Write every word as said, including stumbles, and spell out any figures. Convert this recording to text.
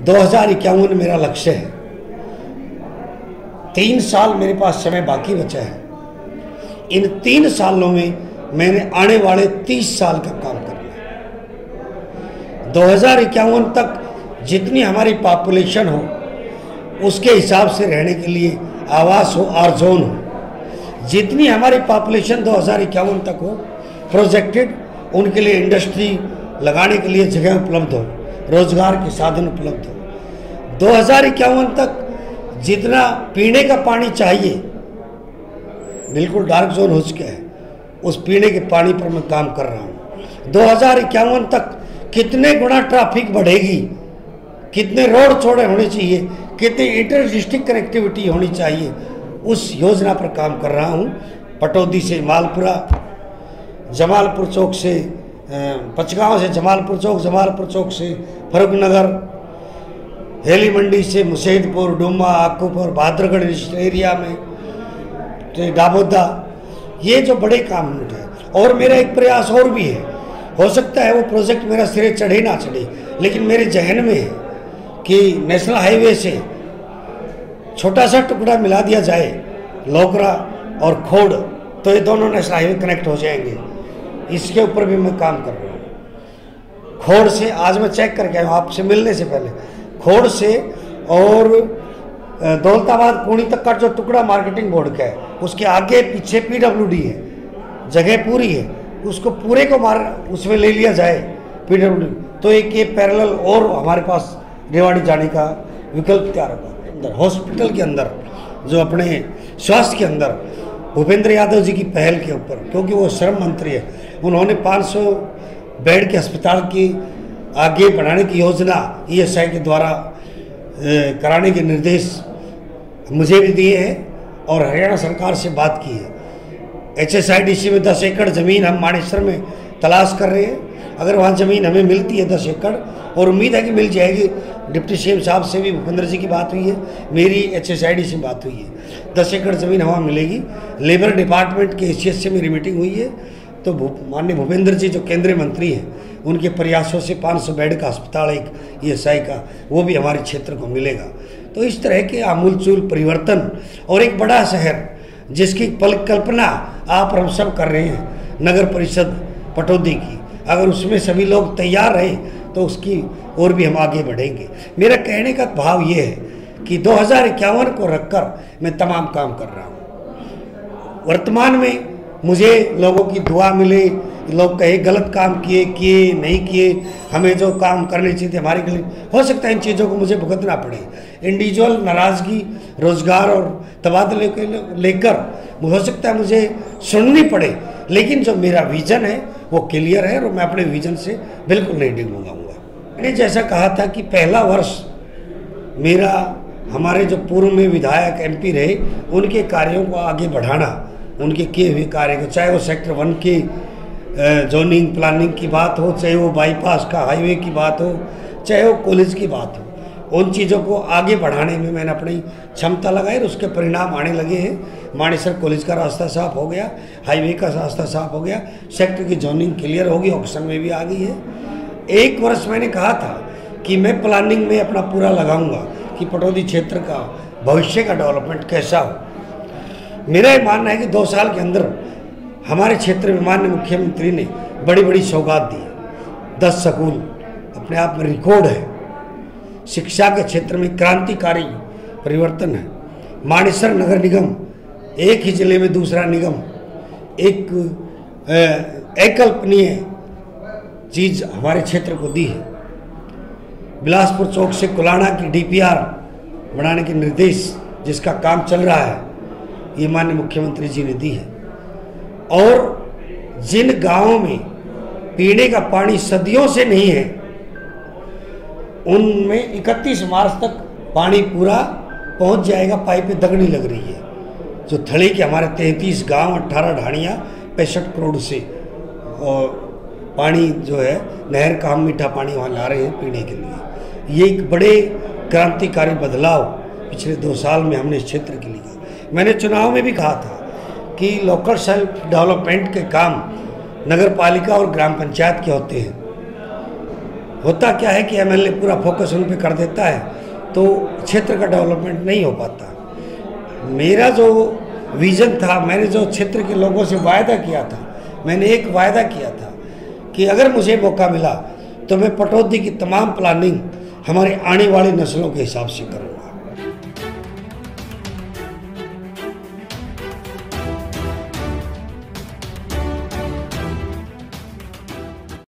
दो हज़ार इक्यावन मेरा लक्ष्य है। तीन साल मेरे पास समय बाकी बचा है। इन तीन सालों में मैंने आने वाले तीस साल का काम करना है। दो हज़ार इक्यावन तक जितनी हमारी पॉपुलेशन हो उसके हिसाब से रहने के लिए आवास हो, आर जोन हो। जितनी हमारी पॉपुलेशन दो हज़ार इक्यावन तक हो प्रोजेक्टेड, उनके लिए इंडस्ट्री लगाने के लिए जगह उपलब्ध हो, रोजगार के साधन उपलब्ध हो। दो हज़ार इक्यावन तक जितना पीने का पानी चाहिए, बिल्कुल डार्क जोन हो चुका है, उस पीने के पानी पर मैं काम कर रहा हूँ। दो हज़ार इक्यावन तक कितने गुना ट्रैफिक बढ़ेगी, कितने रोड चौड़े होने चाहिए, कितनी इंटर डिस्ट्रिक्ट कनेक्टिविटी होनी चाहिए, उस योजना पर काम कर रहा हूँ। पटौदी से मालपुरा, जमालपुर चौक से पचगांव से जमालपुर चौक, जमालपुर चौक से फरुखनगर, हेली मंडी से मुसेदपुर, डुम्मा, आकूपुर, भाद्रगढ़ एरिया में डाबोदा, ये जो बड़े काम उठे। और मेरा एक प्रयास और भी है, हो सकता है वो प्रोजेक्ट मेरा सिरे चढ़े ना चढ़े, लेकिन मेरे जहन में है कि नेशनल हाईवे से छोटा सा टुकड़ा मिला दिया जाए, लोकरा और खोड़, तो ये दोनों नेशनल हाईवे कनेक्ट हो जाएंगे। इसके ऊपर भी मैं काम कर रहा हूँ। खोड़ से आज मैं चेक करके आया हूँ आपसे मिलने से पहले, खोड़ से और दौलताबाद पुणे तक का जो टुकड़ा मार्केटिंग बोर्ड का है, उसके आगे पीछे पीडब्ल्यूडी है, जगह पूरी है, उसको पूरे को मार उसमें ले लिया जाए पीडब्ल्यूडी, तो एक ये पैरेलल और हमारे पास रेवाड़ी जाने का विकल्प तैयार होगा। अंदर हॉस्पिटल के अंदर जो अपने स्वास्थ्य के अंदर भूपेंद्र यादव जी की पहल के ऊपर, क्योंकि वो श्रम मंत्री है, उन्होंने पाँच सौ बेड के अस्पताल की आगे बढ़ाने की योजना ई एस आई के द्वारा कराने के निर्देश मुझे भी दिए हैं और हरियाणा सरकार से बात की है। H S I D C में दस एकड़ ज़मीन हम मानेसर में तलाश कर रहे हैं। अगर वहाँ ज़मीन हमें मिलती है दस एकड़, और उम्मीद है कि मिल जाएगी, डिप्टी सी एम साहब से भी भूपेंद्र जी की बात हुई है, मेरी एच एस आई डी से बात हुई है, दस एकड़ ज़मीन वहाँ मिलेगी। लेबर डिपार्टमेंट के हैसियत से मेरी मीटिंग हुई है, तो माननीय भूपेंद्र जी जो केंद्रीय मंत्री हैं, उनके प्रयासों से पाँच सौ बेड का अस्पताल एक ई एस आई का, वो भी हमारे क्षेत्र को मिलेगा। तो इस तरह के आमूलचूल परिवर्तन और एक बड़ा शहर जिसकी कल्पना आप और हम सब कर रहे हैं, नगर परिषद पटौदी की, अगर उसमें सभी लोग तैयार रहे तो उसकी और भी हम आगे बढ़ेंगे। मेरा कहने का भाव ये है कि दो हज़ार इक्यावन को रखकर मैं तमाम काम कर रहा हूँ। वर्तमान में मुझे लोगों की दुआ मिले, लोग कहे गलत काम किए किए नहीं किए, हमें जो काम करने चाहिए थे हमारे लिए, हो सकता है इन चीज़ों को मुझे भुगतना पड़े। इंडिविजुअल नाराज़गी, रोजगार और तबादले को लेकर हो सकता है मुझे सुननी पड़े, लेकिन जो मेरा विजन है वो क्लियर है और मैं अपने विजन से बिल्कुल नहीं डिगमगाऊंगा। मैंने जैसा कहा था कि पहला वर्ष मेरा हमारे जो पूर्व में विधायक एम पी रहे, उनके कार्यों को आगे बढ़ाना, उनके किए हुए कार्य को, चाहे वो सेक्टर वन की जोनिंग प्लानिंग की बात हो, चाहे वो बाईपास का हाईवे की बात हो, चाहे वो कॉलेज की बात हो, उन चीज़ों को आगे बढ़ाने में मैंने अपनी क्षमता लगाई और उसके परिणाम आने लगे हैं। मानेसर कॉलेज का रास्ता साफ हो गया, हाईवे का रास्ता साफ हो गया, सेक्टर की जोनिंग क्लियर होगी, ऑप्शन में भी आ गई है। एक वर्ष मैंने कहा था कि मैं प्लानिंग में अपना पूरा लगाऊंगा कि पटौदी क्षेत्र का भविष्य का डेवलपमेंट कैसा हो। मेरा ये मानना है कि दो साल के अंदर हमारे क्षेत्र में माननीय मुख्यमंत्री ने बड़ी बड़ी सौगात दी। दस स्कूल अपने आप में रिकॉर्ड है। शिक्षा के क्षेत्र में क्रांतिकारी परिवर्तन है। मानेसर नगर निगम एक ही जिले में दूसरा निगम, एक अकल्पनीय चीज़ हमारे क्षेत्र को दी है। बिलासपुर चौक से कुलाना की डी पी आर बनाने के निर्देश जिसका काम चल रहा है, ये माननीय मुख्यमंत्री जी ने दी है। और जिन गांवों में पीने का पानी सदियों से नहीं है, उनमें इकतीस मार्च तक पानी पूरा पहुंच जाएगा। पाइपें दगनी लग रही है। जो थड़ी के हमारे तैंतीस गांव, अट्ठारह ढाणियाँ, पैंसठ करोड़ से और पानी जो है नहर का, हम मीठा पानी वहाँ ला रहे हैं पीने के लिए। ये एक बड़े क्रांतिकारी बदलाव पिछले दो साल में हमने इस क्षेत्र के लिए किया। मैंने चुनाव में भी कहा था कि लोकल सेल्फ डेवलपमेंट के काम नगर पालिका और ग्राम पंचायत के होते हैं। होता क्या है कि एमएलए पूरा फोकस उन पे कर देता है तो क्षेत्र का डेवलपमेंट नहीं हो पाता। मेरा जो विज़न था, मैंने जो क्षेत्र के लोगों से वायदा किया था, मैंने एक वायदा किया था कि अगर मुझे मौका मिला तो मैं पटौदी की तमाम प्लानिंग हमारे आने वाली नस्लों के हिसाब से करूँगा।